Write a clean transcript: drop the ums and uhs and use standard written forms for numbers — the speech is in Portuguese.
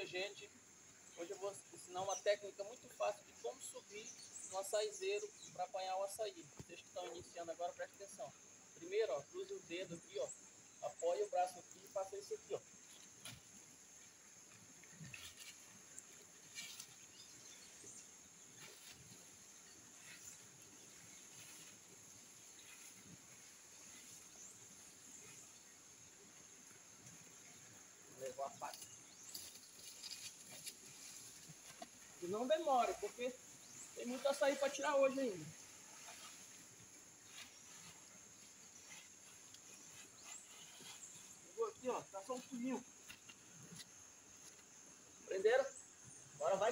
gente. Hoje eu vou ensinar uma técnica muito fácil de como subir no açaizeiro para apanhar o açaí. Vocês que estão iniciando agora, prestem atenção. Primeiro, ó, cruze o dedo aqui, ó. Apoie o braço aqui e faça isso aqui, ó. Levou a faca. E não demore, porque tem muito açaí para tirar hoje ainda. Pegou aqui, ó, tá só um pulinho. Prenderam? Agora vai.